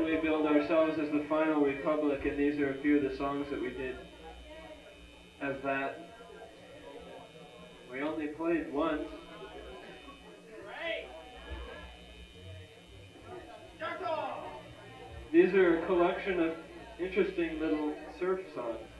we billed ourselves as the final republic, and these are a few of the songs that we did as that. We only played once. These are a collection of interesting little surf songs.